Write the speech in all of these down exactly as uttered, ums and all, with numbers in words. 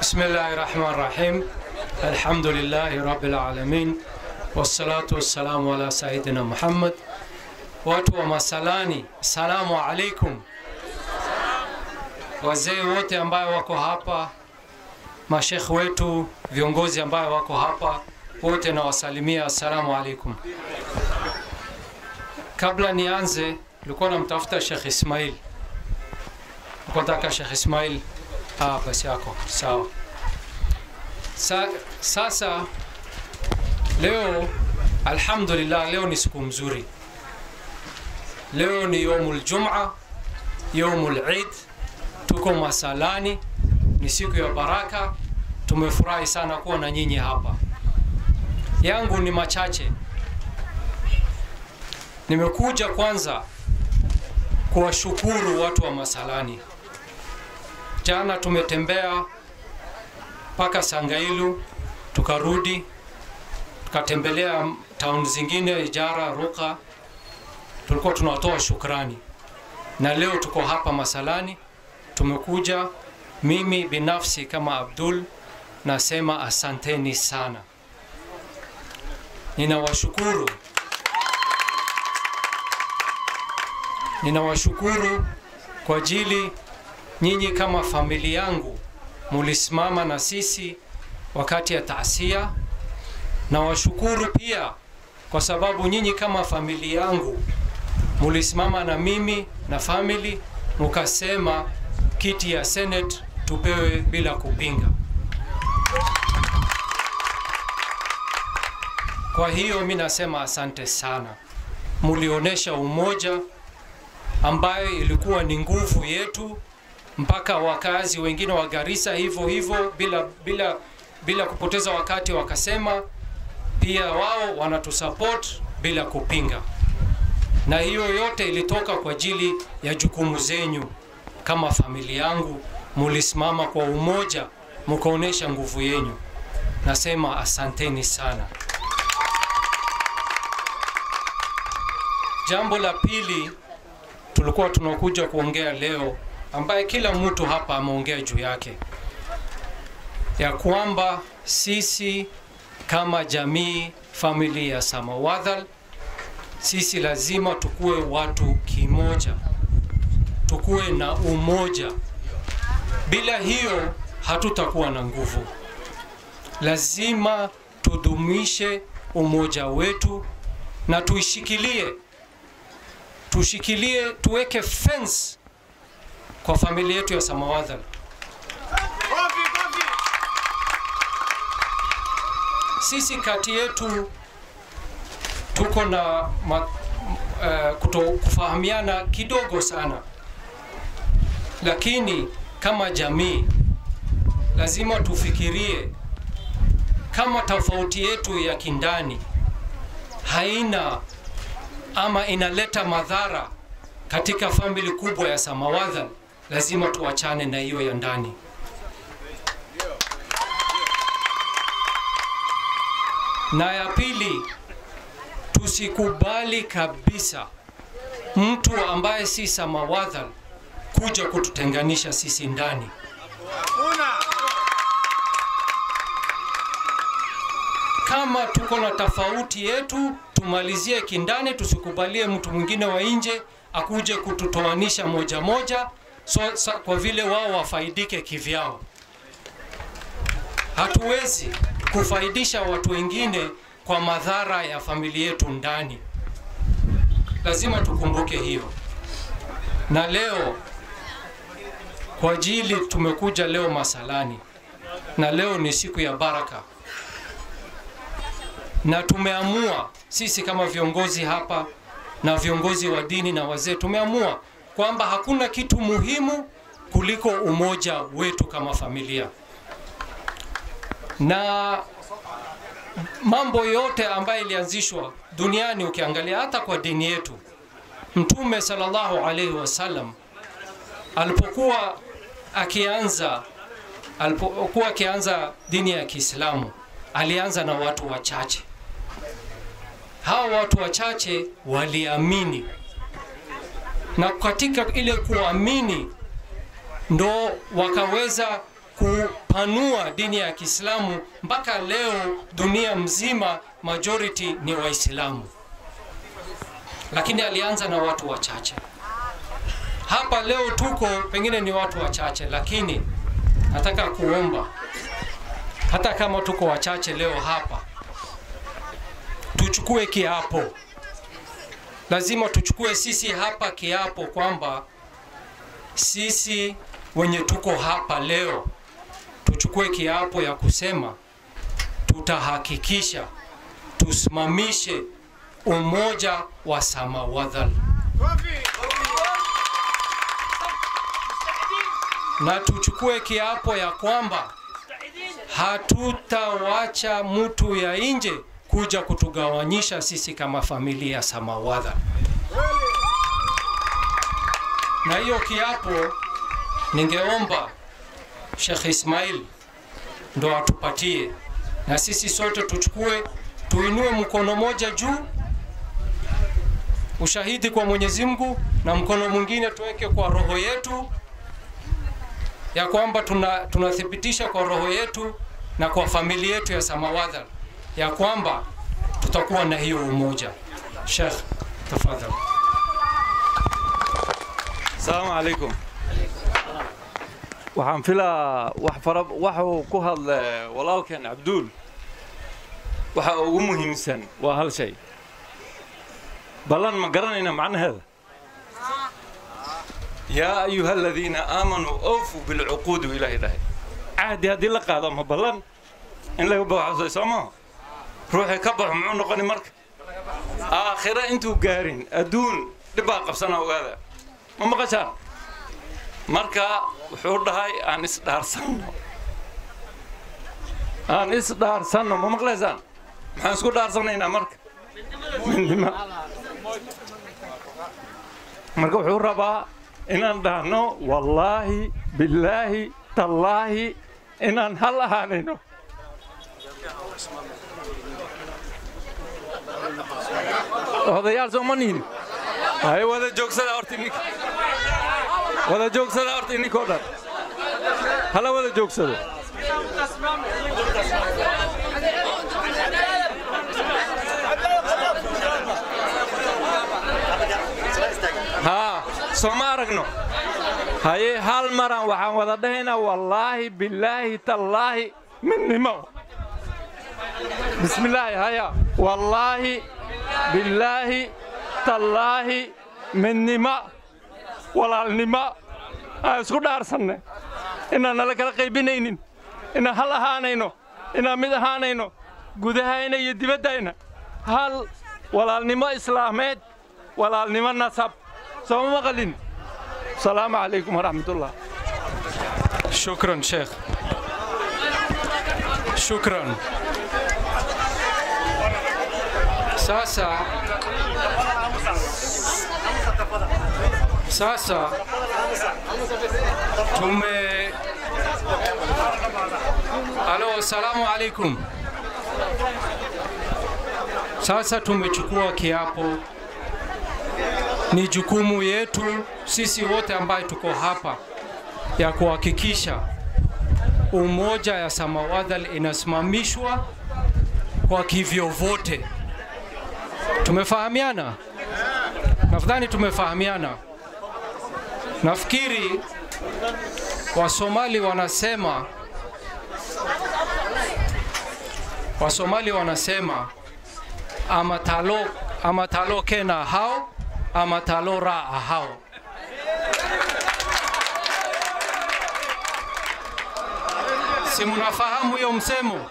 بسم الله الرحمن الرحيم الحمد لله رب العالمين والصلاة والسلام على سيدنا محمد. Watu wa Masalani, salamu alaikum. Wazee wote ambao wako hapa, mashekhi wetu, viongozi ambao wako hapa, wote na wasalimia assalamu alaikum. Kabla nianze, nilikuwa namtafuta Sheikh Ismail. Nataka Sheikh Ismail, ah basi yako, sawa. Sa, sasa leo alhamdulillah, leo ni siku mzuri. Leo ni yomul Jum'a, yomul Eid, tuko Masalani, ni siku ya baraka. Tumefurahi sana kuwa na nyinyi hapa. Yangu ni machache. Nimekuja kwanza kuwashukuru watu wa Masalani. Jana tumetembea paka Sangailu, tukarudi, tukatembelea town zingine, Ijara, Ruka. Tulikuwa tunatoa shukrani. Na leo tuko hapa Masalani, tumekuja. Mimi binafsi kama Abdul nasema asanteni sana. Ninawashukuru. Ninawashukuru kwa ajili nyinyi kama familia yangu mulisimama na sisi wakati ya taasia. Na washukuru pia kwa sababu nyinyi kama familia yangu mulisimama na mimi na family, mukasema kiti ya Senate tupewe bila kupinga. Kwa hiyo mimi nasema asante sana. Mulionesha umoja ambayo ilikuwa ni nguvu yetu, mpaka wakazi wengine wa Garissa hivyo hivyo bila bila bila kupoteza wakati wakasema pia wao wanatusupport bila kupinga. Na hiyo yote ilitoka kwa ajili ya jukumu zenyu kama familia yangu. Mulisimama kwa umoja, mkaonesha nguvu yenu. Nasema asanteni sana. Jambo la pili tulikuwa tunakuja kuongea leo, ambaye kila mtu hapa ameongea juu yake, ya kwamba sisi kama jamii, familia ya Samawadhal, sisi lazima tukue watu kimoja, tukue na umoja. Bila hiyo hatutakuwa na nguvu. Lazima tudumishe umoja wetu na tuishikilie. Tushikilie, tuweke fence kwa familia yetu ya Samawadhal. Sisi kati yetu tuko na ma, uh, kuto kufahamiana kidogo sana. Lakini kama jamii lazima tufikirie kama tofauti yetu ya kindani haina ama inaleta madhara katika family kubwa ya Samawadhal, lazima tuachane na hiyo ya ndani. Na ya pili, tusikubali kabisa mtu ambaye si Samawadhal kuja kututenganisha sisi ndani. Kama tuko na tofauti yetu, tumalizie kindani, tusikubalie mtu mwingine wa nje akuje kututoanisha moja moja, so, so, kwa vile wao wafaidike kivyao. Hatuwezi kufaidisha watu wengine kwa madhara ya familia yetu ndani. Lazima tukumbuke hiyo. Na leo kwa ajili tumekuja leo Masalani, na leo ni siku ya baraka. Na tumeamua sisi kama viongozi hapa na viongozi wa dini na wazee, tumeamua kwamba hakuna kitu muhimu kuliko umoja wetu kama familia. Na mambo yote ambayo ilianzishwa duniani, ukiangalia hata kwa dini yetu, Mtume sallallahu alaihi wasallam alipokuwa akianza alipokuwa akianza dini ya Kiislamu, alianza na watu wachache. Hao watu wachache waliamini, na katika ile kuamini ndo wakaweza kupanua dini ya Kiislamu mpaka leo dunia mzima majority ni Waislamu. Lakini alianza na watu wachache. Hapa leo tuko pengine ni watu wachache, lakini nataka kuomba hata kama tuko wachache leo hapa, tuchukue kiapo. Lazima tuchukue sisi hapa kiapo kwamba sisi wenye tuko hapa leo tuchukue kiapo ya kusema tutahakikisha tusimamishe umoja wa Samawadhal, na tuchukue kiapo ya kwamba hatutawacha mtu ya nje kuja kutugawanyisha sisi kama familia ya Samawadhal. Na hiyo kiapo ningeomba Sheikh Ismail ndo atupatie, na sisi sote tuchukue, tuinue mkono moja juu, ushahidi kwa Mwenyezi Mungu, na mkono mwingine tuweke kwa roho yetu ya kwamba tuna tunathibitisha kwa roho yetu na kwa familia yetu ya Samawadhal ya kwamba tutakuwa na hiyo umoja. Sheikh, tafadhali. Assalamu alaikum. waxaan filaa wax fara waxuu ku hadlay walaalkan Abdul waxa ugu muhiimsan waa hal shay. balan ma garanayna macnaheeda. يا أيها الذين آمنوا أوفوا بالعقود إلى إله. عهد هذه اللقاء ما بلن إن لا يبغى عصي سما. روحي كبر معون قني مرك. آخرة أنتوا قارين أدون دباق بسنة وهذا. ما مقصر. مركا وحور هاي عن إصدار سنة. عن إصدار سنة ما مقلزان. ما نسكت دار سنة هنا مرك. من دماء. مركا وحور ربا. inaan dhahno wallaahi billaahi tallaahi inaan hal ahaanayno. odayaal soo ma nihin hay wada joogsada horta ninka wada joogsada horta ninkoo dhan hala wada joogsado. ها سوما رجنو هاي هال مران وحن وضدهنا والله بالله تالله من نمو. بسم الله هيا والله بالله تالله من نما ولا النما اسكو دارسنه ان انا لكلا قيبينين ان هل هانينو ان مid هانينو غدهayna iyo dibadayna hal walaalnimo islaameed walaalnimo nasab. سلام عليكم. السلام عليكم ورحمة الله. شكرا شيخ. شكرا. ساسا ساسا ثم الو السلام عليكم. Sasa tumechukua kiapo, ni jukumu yetu sisi wote ambaye tuko hapa ya kuhakikisha umoja ya Samawadhal inasimamishwa kwa kivyo vote. Tumefahamiana? Nadhani tumefahamiana. Nafikiri Wasomali wanasema Wasomali wanasema amatalo amatalo kena hao amatalo ra hao. Si mnafahamu hiyo msemo?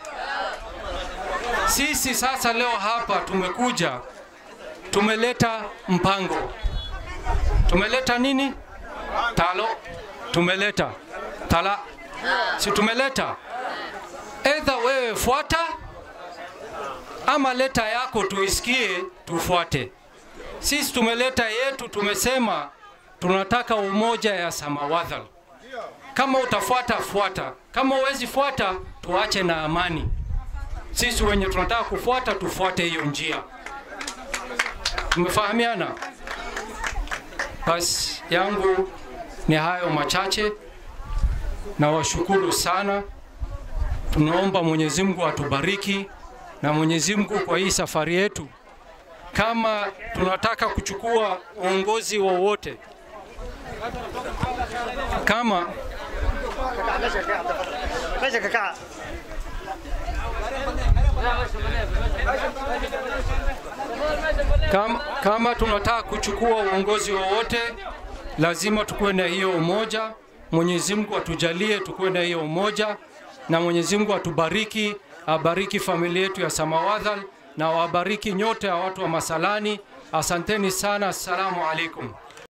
Sisi sasa leo hapa tumekuja, tumeleta mpango. Tumeleta nini? Talo. Tumeleta tala. Si tumeleta either wewe fuata ama leta yako tuisikie tufuate. Sisi tumeleta yetu, tumesema tunataka umoja ya Samawadhal. Kama utafuata fuata, kama huwezi fuata tuache na amani. Sisi wenye tunataka kufuata tufuate hiyo njia. Tumefahamiana? Bas yangu ni hayo machache. na washukuru sana. Tunaomba Mwenyezi Mungu atubariki, na Mwenyezi Mungu kwa hii safari yetu, kama tunataka kuchukua uongozi wowote, kama Kama, kama tunataka kuchukua uongozi wowote, lazima tukuwe na hiyo umoja. Mwenyezi Mungu atujalie tukuwe na hiyo umoja, na Mwenyezi Mungu atubariki, abariki familia yetu ya Samawadhal, na wabariki nyote ya watu wa Masalani. Asanteni sana. Assalamu alaikum.